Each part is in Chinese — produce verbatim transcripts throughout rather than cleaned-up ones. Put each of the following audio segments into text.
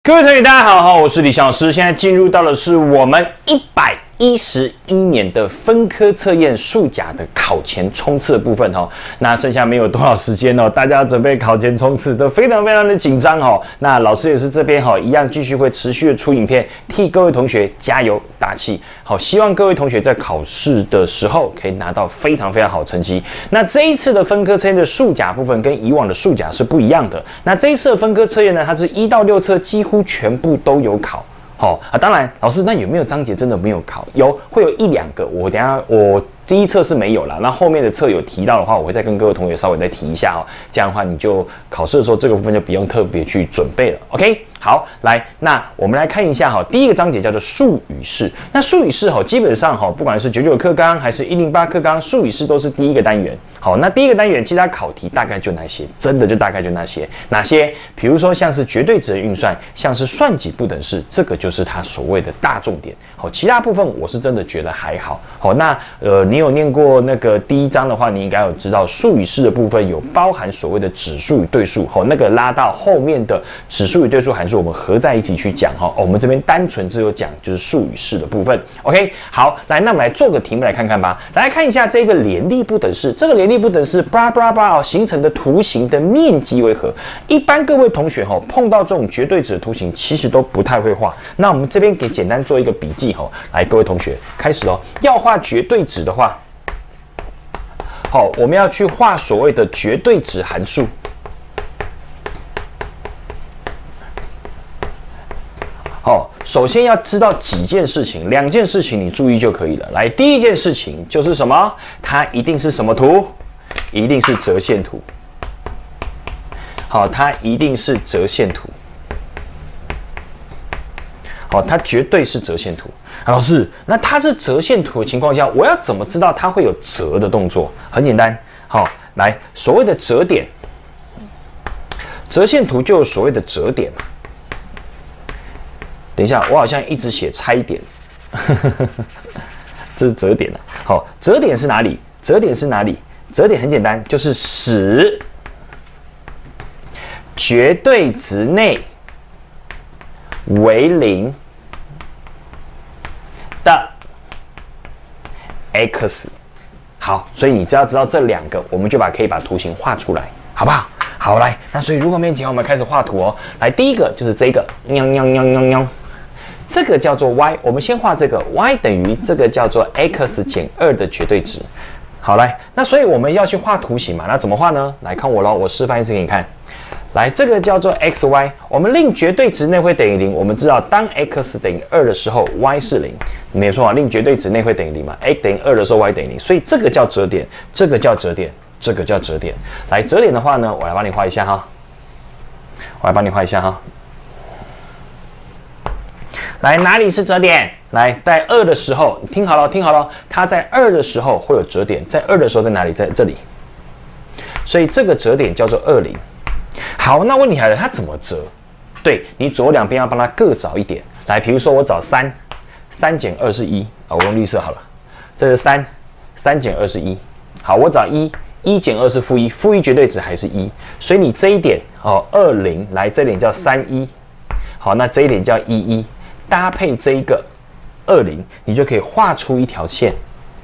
各位同学，大家好，好，我是李翔老师。现在进入到的是我们一百一十一年的分科测验数甲的考前冲刺的部分哦。那剩下没有多少时间哦，大家准备考前冲刺都非常非常的紧张哦。那老师也是这边哈、哦，一样继续会持续的出影片，替各位同学加油打气。好，希望各位同学在考试的时候可以拿到非常非常好的成绩。那这一次的分科测验的数甲部分跟以往的数甲是不一样的。那这一次的分科测验呢，它是一到六册几乎全部都有考。好、哦、啊，当然，老师，那有没有章节真的没有考？有，会有一两个。我等一下我第一册是没有啦，那后面的册有提到的话，我会再跟各位同学稍微再提一下哦。这样的话，你就考试的时候这个部分就不用特别去准备了。OK， 好，来，那我们来看一下哈，第一个章节叫做术语式。那术语式哈，基本上哈，不管是九九课纲还是一零八课纲，术语式都是第一个单元。好，那第一个单元其他考题大概就那些，真的就大概就那些。哪些？比如说像是绝对值的运算，像是算几不等式，这个就是它所谓的大重点。好，其他部分我是真的觉得还好。好，那呃，你有念过那个第一章的话，你应该有知道术语式的部分有包含所谓的指数与对数。好，那个拉到后面的指数与对数函数，我们合在一起去讲哈。哦，我们这边单纯只有讲就是术语式的部分。OK， 好，来，那我们来做个题目来看看吧。来看一下这个联立不等式，这个联立不等式巴拉巴拉巴拉形成的图形的面积为何？一般各位同学哈、哦、碰到这种绝对值的图形，其实都不太会画。那我们这边给简单做一个笔记哈、哦，来，各位同学开始喽。要画绝对值的话，好、哦，我们要去画所谓的绝对值函数。好、哦，首先要知道几件事情，两件事情你注意就可以了。来，第一件事情就是什么？它一定是什么图？一定是折线图。好，它一定是折线图。好，它绝对是折线图。啊、老师，那它是折线图的情况下，我要怎么知道它会有折的动作？很简单，好，来，所谓的折点，折线图就有所谓的折点嘛。等一下，我好像一直写拆点，这是折点啊。好，折点是哪里？折点是哪里？折点很简单，就是使绝对值内为零的 x。好，所以你只要知道这两个，我们就把可以把图形画出来，好不好？好，来，那所以如果没问题，我们开始画图哦。来，第一个就是这个，喵喵喵喵喵，这个叫做 y， 我们先画这个 y 等于这个叫做 x 减二的绝对值。好，来，那所以我们要去画图形嘛，那怎么画呢？来看我咯，我示范一次给你看。来，这个叫做 xy， 我们令绝对值内会等于零。我们知道，当 x 等于二的时候 ，y 是零，没错啊，令绝对值内会等于零嘛。x 等于二的时候 ，y 等于零，所以这个叫折点，这个叫折点，这个叫折点。来，折点的话呢，我来帮你画一下哈，我来帮你画一下哈。来，哪里是折点？来，在二的时候，你听好了，听好了，它在二的时候会有折点，在二的时候在哪里？在这里。所以这个折点叫做二零。好，那问题来了，它怎么折？对，你左右两边要帮它各找一点。来，比如说我找三，三减二是一啊，我用绿色好了。这是三，三减二是一。好，我找一，一减二是负一，负一绝对值还是一，所以你这一点哦，二零，来这点叫三一。好，那这一点叫一一。搭配这一个二零，你就可以画出一条线。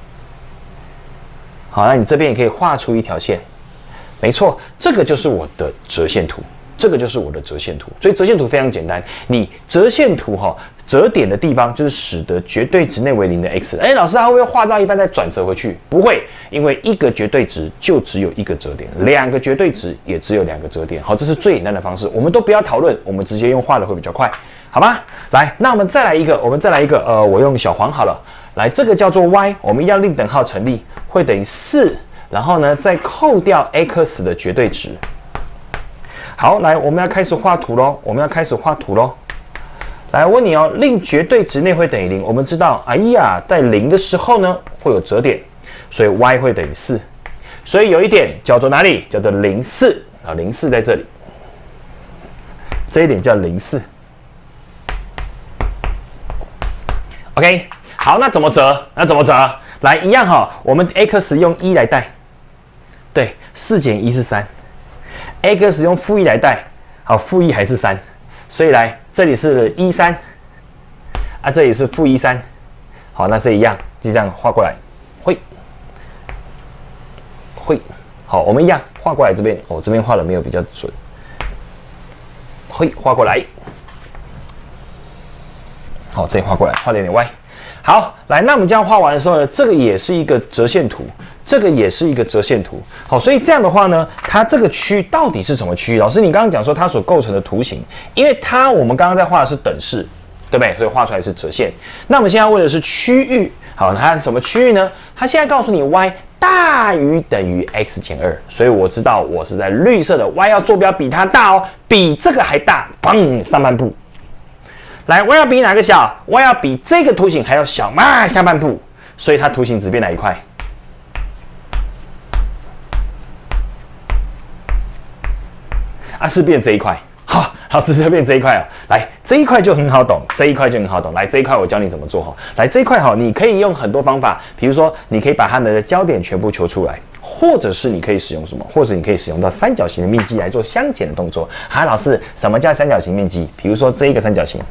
好，那你这边也可以画出一条线。没错，这个就是我的折线图，这个就是我的折线图。所以折线图非常简单，你折线图哈、哦，折点的地方就是使得绝对值内为零的 x。哎，老师，它会不会画到一半再转折回去？不会，因为一个绝对值就只有一个折点，两个绝对值也只有两个折点。好，这是最简单的方式，我们都不要讨论，我们直接用画的会比较快。好吧，来，那我们再来一个，我们再来一个，呃，我用小黄好了。来，这个叫做 y， 我们一样令等号成立，会等于四，然后呢，再扣掉 x 的绝对值。好，来，我们要开始画图咯，我们要开始画图咯。来，我问你哦，令绝对值内会等于零，我们知道，哎呀，在零的时候呢，会有折点，所以 y 会等于四，所以有一点叫做哪里？叫做零四啊，零四在这里，这一点叫零四。OK， 好，那怎么折？那怎么折？来，一样哈，我们 x 用一来代，对，四减一是三 ，x 用负一来代，好，负一还是三， 所以来这里是一三，啊，这里是负一三，好，那是一样，就这样画过来，会，会，好，我们一样画过来这边，我、哦、这边画的没有比较准，会画过来，好，这里画过来，画的有点歪。好，来，那我们这样画完的时候呢，这个也是一个折线图，这个也是一个折线图。好，所以这样的话呢，它这个区到底是什么区域？老师，你刚刚讲说它所构成的图形，因为它我们刚刚在画的是等式，对不对？所以画出来是折线。那我们现在为的是区域，好，它什么区域呢？它现在告诉你 y 大于等于 x 减二，所以我知道我是在绿色的 y 要坐标比它大哦，比这个还大，砰，上半部。来 ，y 要比哪个小 ？y 要比这个图形还要小嘛？下半部，所以它图形只变哪一块？啊，是变这一块。好，老师就变这一块哦。来，这一块就很好懂，这一块就很好懂。来，这一块我教你怎么做哈。来，这一块哈，你可以用很多方法，比如说，你可以把它们的焦点全部求出来，或者是你可以使用什么？或者你可以使用到三角形的面积来做相减的动作。好，老师，什么叫三角形面积？比如说这一个三角形。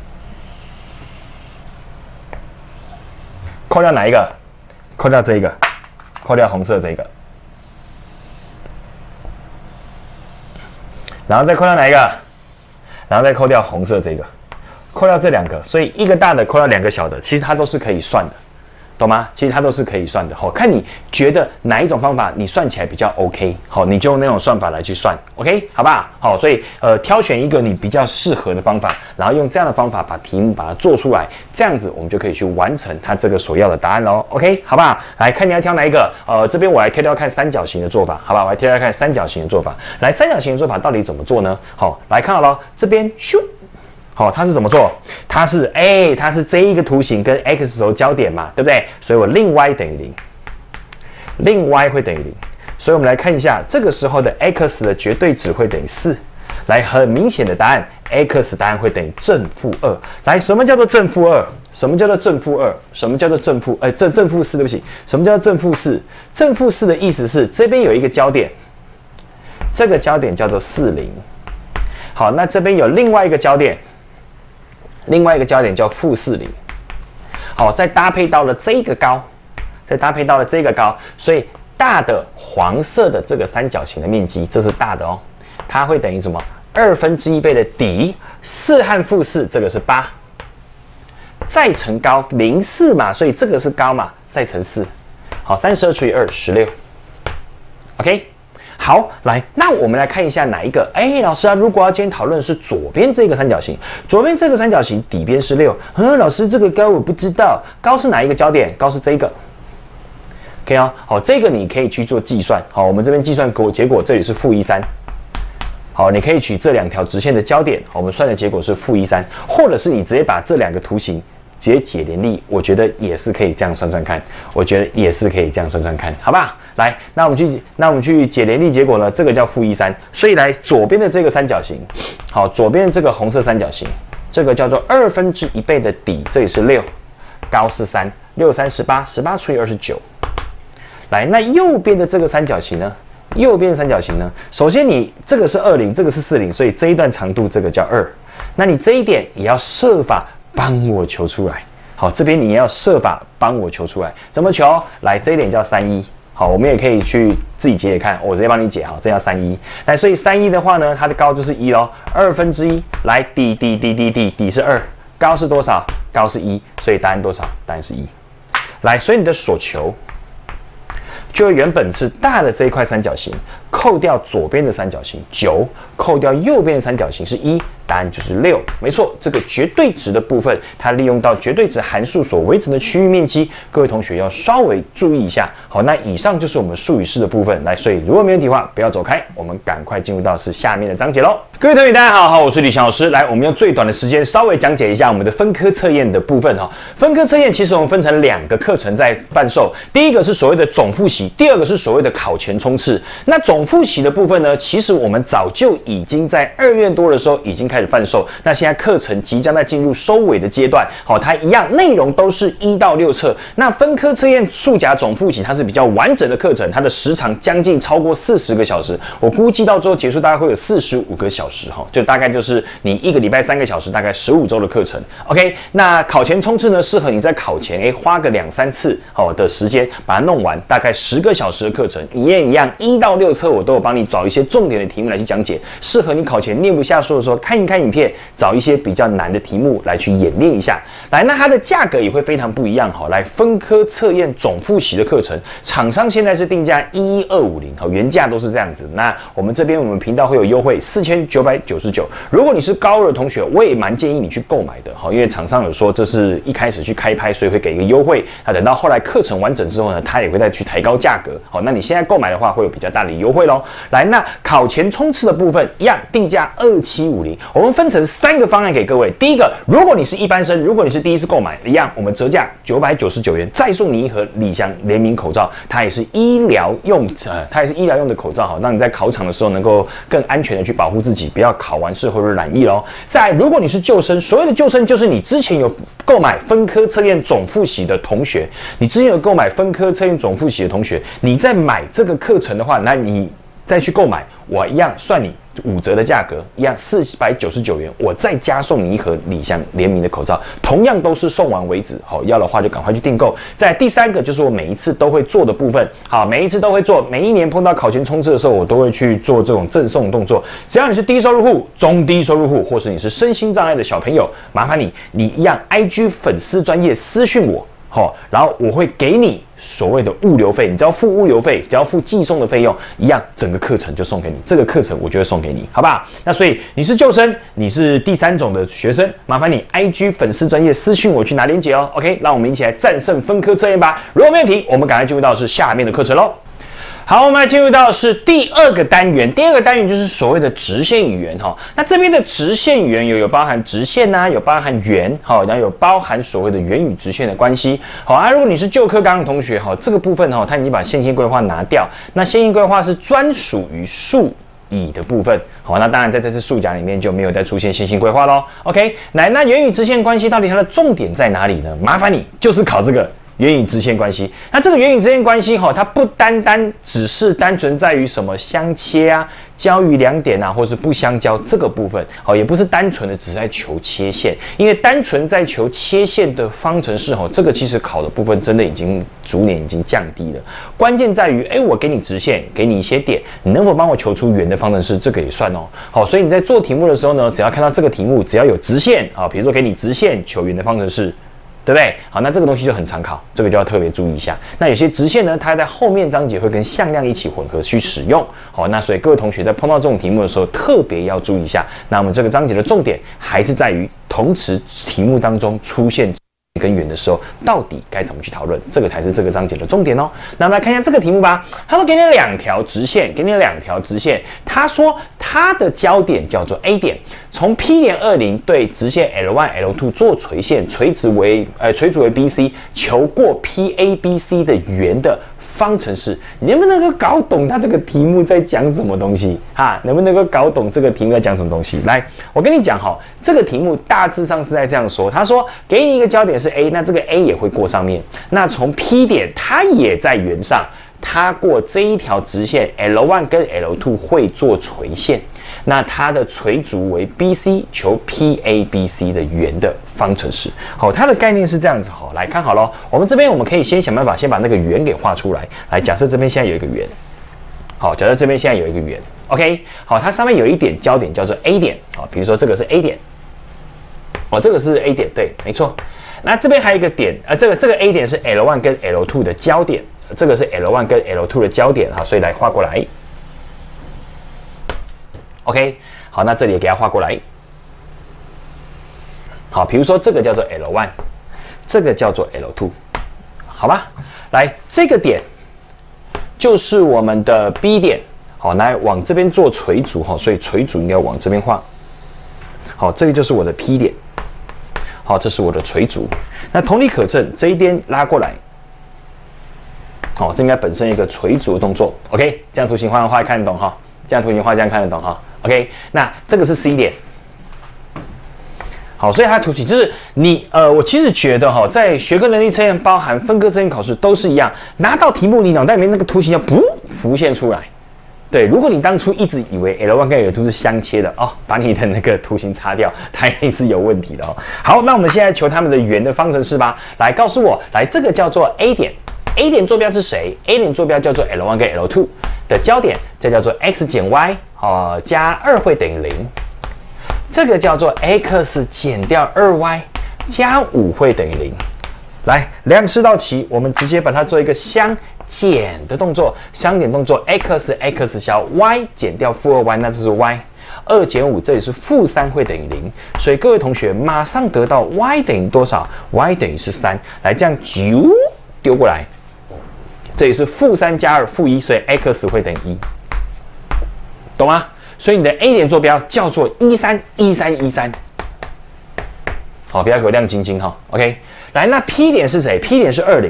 扣掉哪一个？扣掉这一个，扣掉红色这一个，然后再扣掉哪一个？然后再扣掉红色这个，扣掉这两个，所以一个大的扣掉两个小的，其实它都是可以算的，懂吗？其实它都是可以算的。好，看你觉得哪一种方法你算起来比较 OK， 好，你就用那种算法来去算 ，OK， 好不好？好，所以呃，挑选一个你比较适合的方法，然后用这样的方法把题目把它做出来，这样子我们就可以去完成它这个所要的答案喽 ，OK， 好不好？来看你要挑哪一个？呃，这边我来挑挑看三角形的做法，好吧？我来挑挑看三角形的做法。来，三角形的做法到底怎么做呢？好，来看好了，这边咻。好，它是怎么做？它是哎、欸，它是这一个图形跟 x 轴交点嘛，对不对？所以我令 y 等于零，令 y 会等于零。所以我们来看一下，这个时候的 x 的绝对值会等于四。来，很明显的答案 ，x 答案会等于正负二。来，什么叫做正负二？什么叫做正负二？什么叫做正负？哎、欸，正正负四，对不起，什么叫做正负四？正负四的意思是这边有一个焦点，这个焦点叫做四零。好，那这边有另外一个焦点。另外一个焦点叫负四零，好，再搭配到了这个高，再搭配到了这个高，所以大的黄色的这个三角形的面积，这是大的哦，它会等于什么？二分之一倍的底，四和负四，这个是八，再乘高零四嘛，所以这个是高嘛，再乘四，好，三十二除以二，十六 ，OK。好，来，那我们来看一下哪一个？哎，老师啊，如果要今天讨论的是左边这个三角形，左边这个三角形底边是六，嗯，老师这个高我不知道，高是哪一个焦点？高是这个 ，OK 哦，好，这个你可以去做计算，好，我们这边计算果结果这里是负一三，好，你可以取这两条直线的焦点，我们算的结果是负一三，或者是你直接把这两个图形。直接解联立，我觉得也是可以这样算算看，我觉得也是可以这样算算看，好不好？来，那我们去，那我们去解联立结果呢？这个叫负一三，所以来左边的这个三角形，好，左边的这个红色三角形，这个叫做二分之一倍的底，这里是六，高是三，六三十八，十八除以二是九。来，那右边的这个三角形呢？右边的三角形呢？首先你这个是二零，这个是四零，所以这一段长度这个叫二，那你这一点也要设法。帮我求出来，好，这边你要设法帮我求出来，怎么求？来，这一点叫三一，好，我们也可以去自己解解看，我直接帮你解，好，这叫三一。来，所以三一的话呢，它的高就是一咯，二分之一，来，底底底底底底是二，高是多少？高是一，所以答案多少？答案是一。来，所以你的所求就原本是大的这一块三角形，扣掉左边的三角形九，扣掉右边的三角形是一。答案就是六，没错，这个绝对值的部分，它利用到绝对值函数所围成的区域面积，各位同学要稍微注意一下。好，那以上就是我们数语式的部分，来，所以如果没问题的话，不要走开，我们赶快进入到是下面的章节喽。各位同学，大家好，好，我是李翔老师，来，我们用最短的时间稍微讲解一下我们的分科测验的部分哈。分科测验其实我们分成两个课程在贩售，第一个是所谓的总复习，第二个是所谓的考前冲刺。那总复习的部分呢，其实我们早就已经在二月多的时候已经开。 开始贩售。那现在课程即将在进入收尾的阶段，好，它一样内容都是一到六册。那分科测验数甲总复习它是比较完整的课程，它的时长将近超过四十个小时，我估计到最后结束大概会有四十五个小时哈，就大概就是你一个礼拜三个小时，大概十五周的课程。OK， 那考前冲刺呢，适合你在考前哎花个两三次好的时间把它弄完，大概十个小时的课程，一样一样一到六册我都有帮你找一些重点的题目来去讲解，适合你考前念不下书的时候看一看影片，找一些比较难的题目来去演练一下。来，那它的价格也会非常不一样哈。来，分科测验总复习的课程，厂商现在是定价一一二五零，好，原价都是这样子。那我们这边我们频道会有优惠四千九百九十九。如果你是高二的同学，我也蛮建议你去购买的哈，因为厂商有说这是一开始去开拍，所以会给一个优惠。那等到后来课程完整之后呢，他也会再去抬高价格。好，那你现在购买的话会有比较大的优惠咯。来，那考前冲刺的部分一样定价二七五零，我们分成三个方案给各位。第一个，如果你是一般生，如果你是第一次购买，一样我们折价九百九十九元，再送你一盒理想联名口罩，它也是医疗用，呃，它也是医疗用的口罩，好，让你在考场的时候能够更安全的去保护自己，不要考完试或者染疫咯。再来，如果你是旧生，所谓的旧生就是你之前有购买分科测验总复习的同学，你之前有购买分科测验总复习的同学，你在买这个课程的话，那你再去购买，我一样算你五折的价格，一样四百九十九元，我再加送你一盒理想联名的口罩，同样都是送完为止。好，要的话就赶快去订购。再来第三个就是我每一次都会做的部分，好，每一次都会做，每一年碰到考前冲刺的时候，我都会去做这种赠送动作。只要你是低收入户、中低收入户，或是你是身心障碍的小朋友，麻烦你，你一样 I G 粉丝专页私讯我。好，然后我会给你所谓的物流费，你只要付物流费，只要付寄送的费用，一样整个课程就送给你。这个课程我就会送给你，好不好？那所以你是旧生，你是第三种的学生，麻烦你 I G 粉丝专页私讯我去拿链接哦。OK， 让我们一起来战胜分科测验吧。如果没问题，我们赶快进入到是下面的课程喽。好，我们来进入到是第二个单元，第二个单元就是所谓的直线语言哈。那这边的直线语言有有包含直线呐、啊，有包含圆，好，然后有包含所谓的圆与直线的关系。好啊，如果你是旧课纲的同学哈，这个部分哈，它已经把线性规划拿掉，那线性规划是专属于数乙的部分。好，那当然在这次数甲里面就没有再出现线性规划咯。OK， 来，那圆与直线关系到底它的重点在哪里呢？麻烦你就是考这个。圆与直线关系，那这个圆与直线关系哈，它不单单只是单纯在于什么相切啊、交于两点啊，或是不相交这个部分，好，也不是单纯的只在求切线，因为单纯在求切线的方程式哈，这个其实考的部分真的已经逐年已经降低了。关键在于，哎，我给你直线，给你一些点，你能否帮我求出圆的方程式，这个也算哦。好，所以你在做题目的时候呢，只要看到这个题目，只要有直线啊，比如说给你直线求圆的方程式。对不对？好，那这个东西就很常考，这个就要特别注意一下。那有些直线呢，它在后面章节会跟向量一起混合去使用。好，那所以各位同学在碰到这种题目的时候，特别要注意一下。那我们这个章节的重点还是在于同时题目当中出现跟圆的时候，到底该怎么去讨论，这个才是这个章节的重点哦。那我们来看一下这个题目吧。他说给你两条直线，给你两条直线。他说它的交点叫做 A 点，从 P 点二零对直线 L 一 L 二 做垂线，垂直为呃垂直为 B C， 求过 P A B C 的圆的方程式，你能不能够搞懂他这个题目在讲什么东西哈？能不能够搞懂这个题目在讲什么东西？来，我跟你讲哈，这个题目大致上是在这样说，他说给你一个焦点是 A， 那这个 A 也会过上面，那从 P 点它也在圆上，它过这一条直线 L 一 跟 L 二 会做垂线。那它的垂足为 B C， 求 P A B C 的圆的方程式。好，它的概念是这样子。好，来看好了，我们这边我们可以先想办法，先把那个圆给画出来。来，假设这边现在有一个圆，好，假设这边现在有一个圆 ，OK， 好，它上面有一点焦点叫做 A 点，好，比如说这个是 A 点，哦，这个是 A 点，对，没错。那这边还有一个点，啊、呃，这个这个 A 点是 L 一 跟 L 二 的交点，这个是 L 一 跟 L 二 的交点，好，所以来画过来。OK， 好，那这里也给它画过来。好，比如说这个叫做 L 一， 这个叫做 L 二， 好吧？来，这个点就是我们的 B 点，好，来往这边做垂足哈，所以垂足应该往这边画。好，这个就是我的 P 点，好，这是我的垂足。那同理可证，这一边拉过来，好，这应该本身一个垂足的动作。OK， 这样图形画画看得懂哈？这样图形画这样看得懂哈？OK， 那这个是 C 点， 好，所以它图形就是你呃，我其实觉得哈，在学科能力测验包含分科测验考试都是一样，拿到题目你脑袋里面那个图形要不浮现出来。对，如果你当初一直以为 L 一 跟 L 二 是相切的哦，把你的那个图形擦掉，它一定是有问题的哦。好，那我们现在求它们的圆的方程式吧。来，告诉我，来这个叫做 A 点 ，A 点坐标是谁 ？A 点坐标叫做 L 一 跟 L 二 的交点，这叫做 x 减 y 哦，加二会等于零。这个叫做 x 减掉 二 y 加五会等于零。来，量式到齐，我们直接把它做一个相减的动作，相减动作 x x 小 y 减掉负二 y， 那这是 y， 二减五这里是负三会等于零，所以各位同学马上得到 y 等于多少 ？y 等于是三，来这样啾丢过来，这里是负三加二负一，所以 x 会等于一，懂吗？所以你的 A 点坐标叫做一三一三一三，好，不要给我亮晶晶哈 ，OK。来，那 P 点是谁 ？P 点是二零，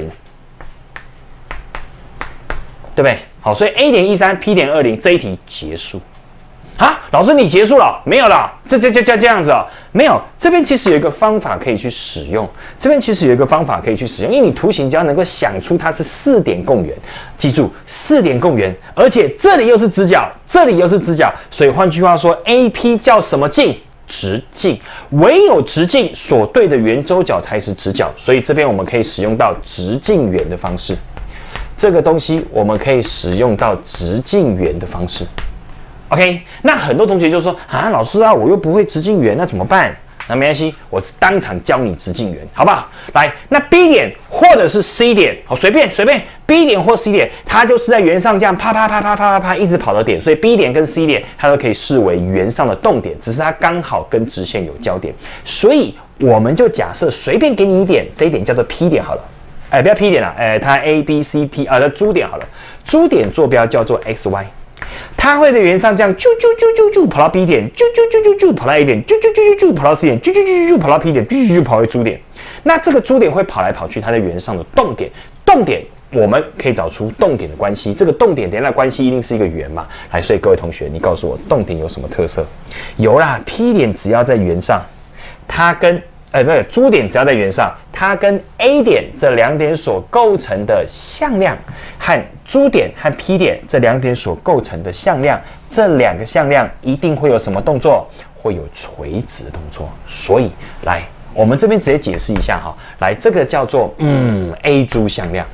对不对？好，所以 A 点一三 ，P 点二零，这一题结束。啊，老师你结束了？没有了，这这这这这样子哦，没有。这边其实有一个方法可以去使用，这边其实有一个方法可以去使用，因为你图形只要能够想出它是四点共圆，记住四点共圆，而且这里又是直角，这里又是直角，所以换句话说 ，A P 叫什么径？直径，唯有直径所对的圆周角才是直角，所以这边我们可以使用到直径圆的方式。这个东西我们可以使用到直径圆的方式。OK， 那很多同学就说啊，老师啊，我又不会直径圆，那怎么办？那没关系，我当场教你直径圆，好不好？来，那 B 点或者是 C 点，好，随便随便 ，B 点或 C 点，它就是在圆上这样啪啪啪啪啪啪啪一直跑的点，所以 B 点跟 C 点它都可以视为圆上的动点，只是它刚好跟直线有交点，所以我们就假设随便给你一点，这一点叫做 P 点好了，哎，不要 P 点了，哎，它 A B C P 啊，它珠点好了，珠点坐标叫做 X Y。它会在圆上这样啾啾啾啾啾跑到 B 点，啾啾啾啾啾跑到 A 点，啾啾啾啾啾跑到 C 点，啾啾啾啾啾跑到 P 点，啾啾啾跑回珠点。那这个珠点会跑来跑去，它在圆上的动点，动点我们可以找出动点的关系。这个动点点的关系一定是一个圆嘛？来，所以各位同学，你告诉我动点有什么特色？有啦 ，P 点只要在圆上，它跟呃，不是，珠点只要在圆上，它跟 A 点这两点所构成的向量，和珠点和 P 点这两点所构成的向量，这两个向量一定会有什么动作？会有垂直的动作。所以，来，我们这边直接解释一下哈。来，这个叫做嗯 A 珠向量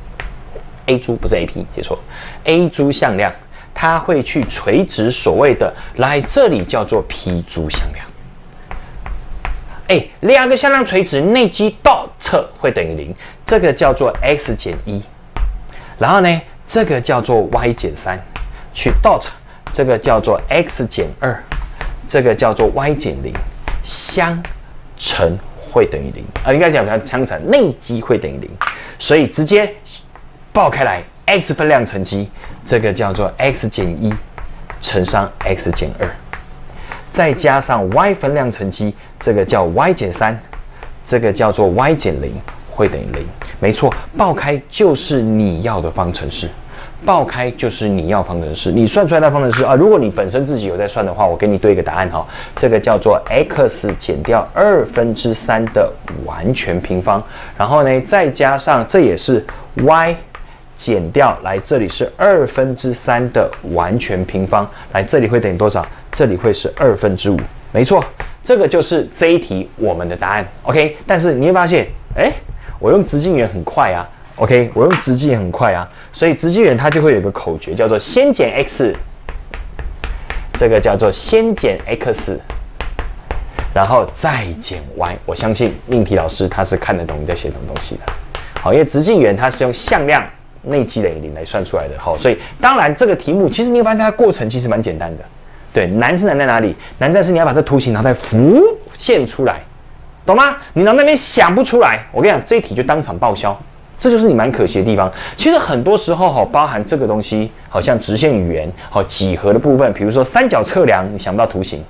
，A 珠不是 A P， 写错 ，A 珠向量，它会去垂直所谓的，来这里叫做 P 珠向量。哎，两个向量垂直，内积 dot 会等于零，这个叫做 x 减一。然后呢，这个叫做 y 减三，去 dot， 这个叫做 x 减二，这个叫做 y 减零，相乘会等于零啊，应该讲它相乘，内积会等于零，所以直接爆开来 x 分量乘积，这个叫做 x 减一乘上 x 减二。再加上 y 分量乘积，这个叫 y 减三，这个叫做 y 减零，会等于零。没错，爆开就是你要的方程式，爆开就是你要方程式。你算出来的方程式啊，如果你本身自己有在算的话，我给你对一个答案哈，这个叫做 x 减掉二分之三的完全平方，然后呢，再加上这也是 y。减掉来，这里是二分之三的完全平方，来这里会等于多少？这里会是二分之五，没错，这个就是这一题我们的答案。OK， 但是你会发现，哎，我用直径圆很快啊。OK， 我用直径圆很快啊，所以直径圆它就会有一个口诀，叫做先减 x， 这个叫做先减 x， 然后再减 y。我相信命题老师他是看得懂你在写什么东西的。好，因为直径圆它是用向量。内积等于零来算出来的，好，所以当然这个题目其实你会发现它的过程其实蛮简单的，对，难是难在哪里？难在是你要把这图形脑袋浮现出来，懂吗？你脑袋那边想不出来，我跟你讲，这一题就当场报销，这就是你蛮可惜的地方。其实很多时候哈，包含这个东西，好像直线语言，好几何的部分，比如说三角测量，你想不到图形，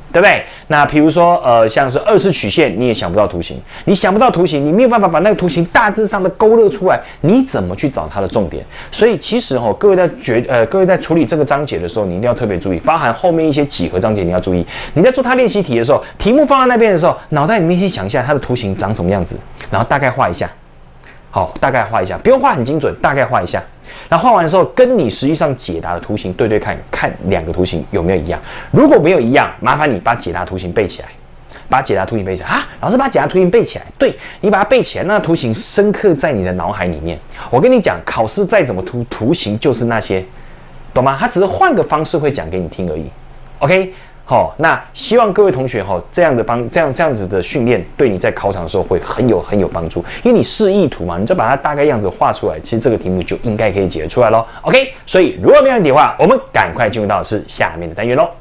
对不对？那比如说，呃，像是二次曲线，你也想不到图形，你想不到图形，你没有办法把那个图形大致上的勾勒出来，你怎么去找它的重点？所以其实哈、哦，各位在决呃，各位在处理这个章节的时候，你一定要特别注意，包含后面一些几何章节你要注意。你在做它练习题的时候，题目放在那边的时候，脑袋里面先想一下它的图形长什么样子，然后大概画一下。好，大概画一下，不用画很精准，大概画一下。然后画完的时候，跟你实际上解答的图形对对看，看两个图形有没有一样。如果没有一样，麻烦你把解答图形背起来，把解答图形背起来啊！老师把解答图形背起来，对你把它背起来，那图形深刻在你的脑海里面。我跟你讲，考试再怎么图图形就是那些，懂吗？它只是换个方式会讲给你听而已。OK。好、哦，那希望各位同学哈、哦，这样的帮这样这样子的训练，对你在考场的时候会很有很有帮助，因为你示意图嘛，你就把它大概样子画出来，其实这个题目就应该可以解得出来咯。OK， 所以如果没有问题的话，我们赶快进入到的是下面的单元咯。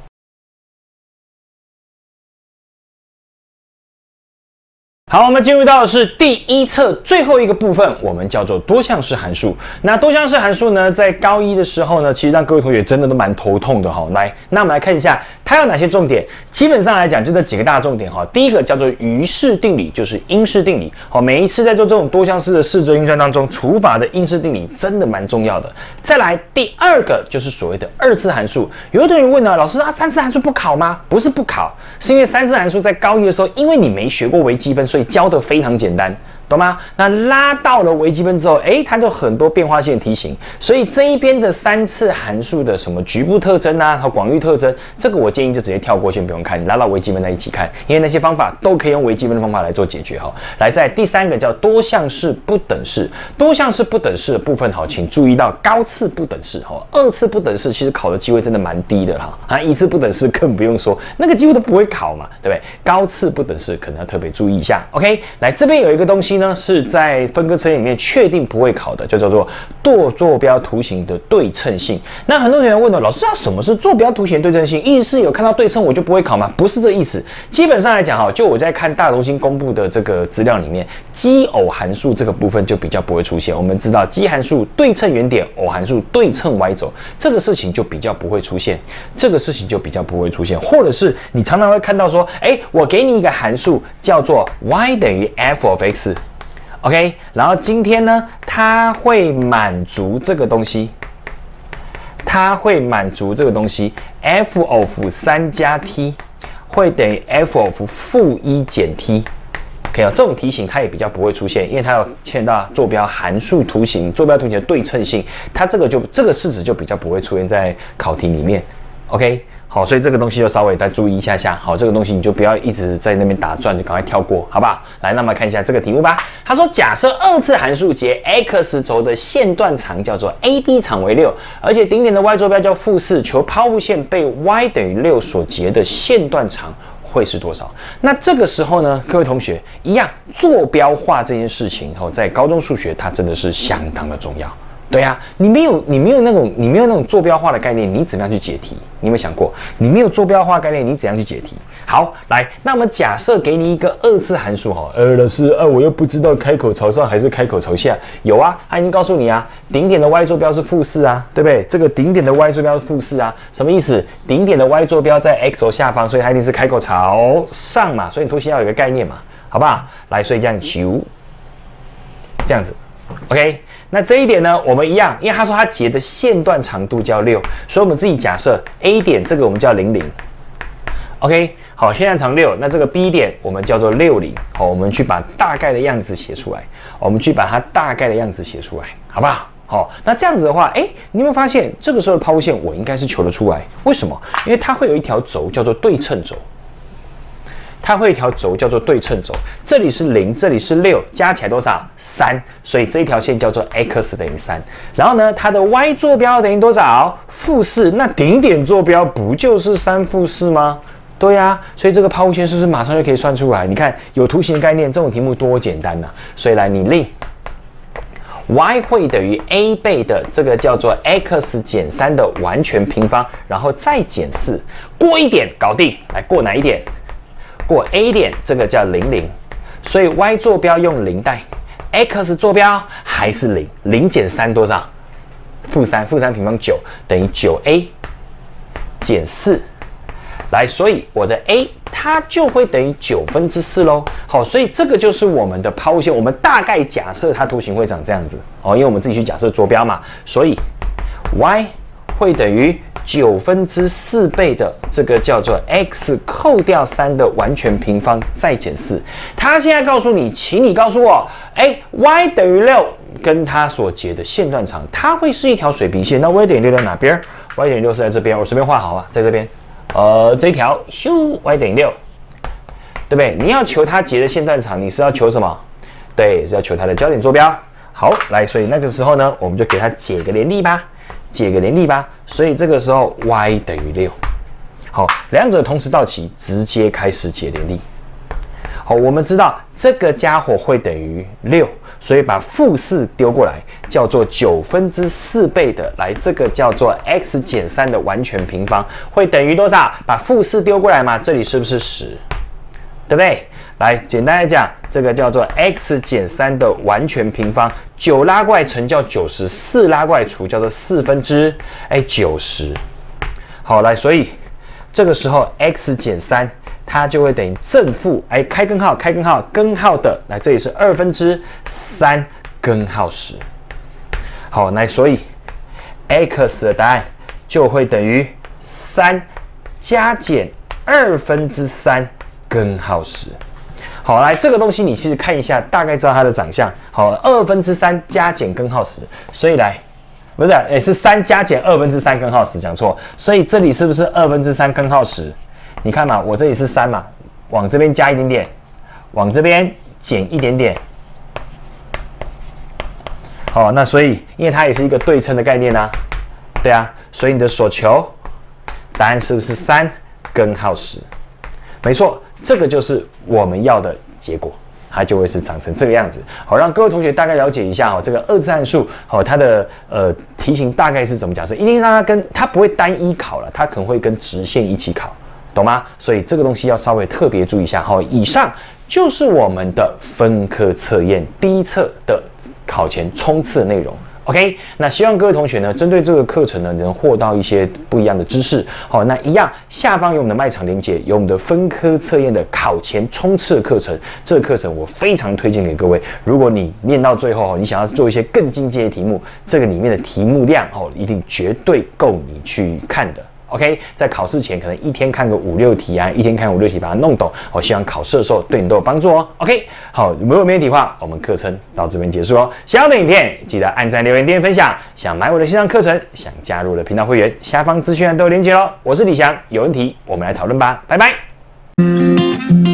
好，我们进入到的是第一册最后一个部分，我们叫做多项式函数。那多项式函数呢，在高一的时候呢，其实让各位同学真的都蛮头痛的哈。来，那我们来看一下它有哪些重点。基本上来讲，就这几个大重点哈。第一个叫做余式定理，就是因式定理。好，每一次在做这种多项式的式则运算当中，除法的因式定理真的蛮重要的。再来，第二个就是所谓的二次函数。有的同学问呢，老师啊，三次函数不考吗？不是不考，是因为三次函数在高一的时候，因为你没学过微积分，所以教的非常简单，懂吗？那拉到了微积分之后，哎，它就很多变化性的题型，所以这一边的三次函数的什么局部特征啊和广域特征，这个我建议就直接跳过，先不用看，你拉到微积分在一起看，因为那些方法都可以用微积分的方法来做解决哈。来，在第三个叫多项式不等式，多项式不等式的部分哈，请注意到高次不等式哈，二次不等式其实考的机会真的蛮低的哈，啊，一次不等式更不用说，那个几乎都不会考嘛，对不对？高次不等式可能要特别注意一下。OK， 来这边有一个东西呢，是在分科测验里面确定不会考的，就叫做舵坐标图形的对称性。那很多人问了，老师啊，什么是坐标图形对称性？意思是有看到对称我就不会考吗？不是这意思。基本上来讲哈，就我在看大中心公布的这个资料里面，奇偶函数这个部分就比较不会出现。我们知道奇函数对称原点，偶函数对称 y 轴，这个事情就比较不会出现，这个事情就比较不会出现，或者是你常常会看到说，哎，我给你一个函数叫做 y 等于 f of x。OK， 然后今天呢，它会满足这个东西，它会满足这个东西 f of 三加 t 会等于 f of 负一减 t。OK 啊，这种题型它也比较不会出现，因为它要牵到坐标函数图形、坐标图形的对称性，它这个就这个式子就比较不会出现在考题里面。OK。好，所以这个东西就稍微再注意一下下。好，这个东西你就不要一直在那边打转，就赶快跳过，好不好？来，那么看一下这个题目吧。他说，假设二次函数解 x 轴的线段长叫做 A B 长为六，而且顶点的 y 坐标叫负四，求抛物线被 y 等于六所截的线段长会是多少？那这个时候呢，各位同学一样，坐标化这件事情，哦，在高中数学它真的是相当的重要。对啊，你没有你没有那种你没有那种坐标化的概念，你怎么样去解题？你有没有想过，你没有坐标化概念，你怎样去解题？好，来，那我们假设给你一个二次函数哈，呃，老师，呃，我又不知道开口朝上还是开口朝下。有啊，他已经告诉你啊，顶点的 y 坐标是负四啊，对不对？这个顶点的 y 坐标是负四啊，什么意思？顶点的 y 坐标在 x 轴下方，所以它一定是开口朝上嘛，所以你图形要有一个概念嘛，好不好？来，所以这样求这样子 ，OK。那这一点呢，我们一样，因为他说他截的线段长度叫六，所以我们自己假设 A 点这个我们叫零零 ，OK， 好，线段长六，那这个 B 点我们叫做六零，好，我们去把大概的样子写出来，我们去把它大概的样子写出来，好不好？好，那这样子的话，哎，你有没有发现这个时候的抛物线我应该是求得出来？为什么？因为它会有一条轴叫做对称轴。它会有一条轴叫做对称轴，这里是零，这里是六，加起来多少？三，所以这一条线叫做 x 等于三。然后呢，它的 y 坐标等于多少？负四。那顶点坐标不就是三负四吗？对呀、啊，所以这个抛物线是不是马上就可以算出来？你看有图形概念，这种题目多简单呐、啊！所以来你令 y 会等于 a 倍的这个叫做 x 减三的完全平方，然后再减四，过一点搞定。来过哪一点？过 A 点，这个叫零零，所以 y 坐标用零代 ，x 坐标还是零，零减三多少？负三，负三平方九等于九 a 减四， 来，所以我的 a 它就会等于九分之四喽。好，所以这个就是我们的抛物线。我们大概假设它图形会长这样子哦，因为我们自己去假设坐标嘛，所以 y 会等于九分之四倍的这个叫做 x 扣掉三的完全平方再减四。他现在告诉你，请你告诉我，哎 ，y 等于六跟它所截的线段长，它会是一条水平线。那 y 等于六在哪边 ？y 等于六是在这边，我随便画好啊，在这边。呃，这一条咻 y 等于六，对不对？你要求它截的线段长，你是要求什么？对，是要求它的焦点坐标。好，来，所以那个时候呢，我们就给它解个联立吧。解个联立吧，所以这个时候 y 等于六，好，两者同时到齐，直接开始解联立。好，我们知道这个家伙会等于六，所以把负四丢过来，叫做九分之四倍的，来这个叫做 x 减三的完全平方，会等于多少？把负四丢过来嘛，这里是不是十？对不对？来，简单来讲，这个叫做 x 减三的完全平方，九拉过来乘叫九十，四拉过来除叫做四分之哎九十。好，来，所以这个时候 x 减三它就会等于正负哎开根号开根号根号的，来这里是二分之三根号十。好，来，所以 x 的答案就会等于三加减二分之三根号十。好，来这个东西你其实看一下，大概知道它的长相。好，二分之三加减根号十，所以来，不是，哎，是三加减二分之三根号十，讲错。所以这里是不是二分之三根号十？你看嘛，我这里是三嘛，往这边加一点点，往这边减一点点。好，那所以因为它也是一个对称的概念啊，对啊，所以你的所求答案是不是三根号十？没错。这个就是我们要的结果，它就会是长成这个样子。好，让各位同学大概了解一下哦，这个二次函数，好，它的呃题型大概是怎么假设？一定让它跟它不会单一考了，它可能会跟直线一起考，懂吗？所以这个东西要稍微特别注意一下。好，以上就是我们的分科测验第一册的考前冲刺内容。OK， 那希望各位同学呢，针对这个课程呢，能获到一些不一样的知识。好，那一样下方有我们的卖场连结，有我们的分科测验的考前冲刺课程。这个课程我非常推荐给各位。如果你念到最后，你想要做一些更进阶的题目，这个里面的题目量哦，一定绝对够你去看的。OK， 在考试前可能一天看个五六题啊，一天看五六题把它弄懂。我希望考试的时候对你都有帮助哦。OK， 好，如果没问题的话，我们课程到这边结束哦。想要的影片记得按赞、留言、点分享。想买我的线上课程，想加入我的频道会员，下方资讯栏都有连结哦。我是李翔，有问题我们来讨论吧，拜拜。